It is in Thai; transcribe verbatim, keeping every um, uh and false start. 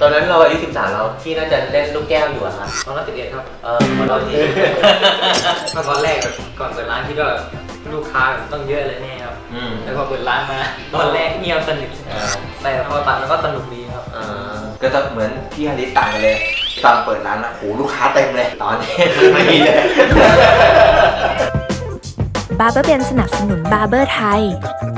อนนั้นเราอายุสิบสามแล้วพี่น่าจะเล่นลูกแก้วอยู่อะครับตอนนั้นสิบเอ็ดครับเออตอนที่ตอนแรกก่อนเปิดร้านพี่ก็ลูกค้าต้องเยอะเลยแน่ครับแต่พอเปิดร้านมาตอนแรกเงียบสนิทแต่พอตัดแล้วก็สนุกดีครับก็จะเหมือนพี่ฮาริสต่างกันเลยตอนเปิดร้านนะโหลูกค้าเต็มเลยตอนนี้ไม่มีเลยบาร์เบอร์เบนสนับสนุนบาร์เบอร์ไทย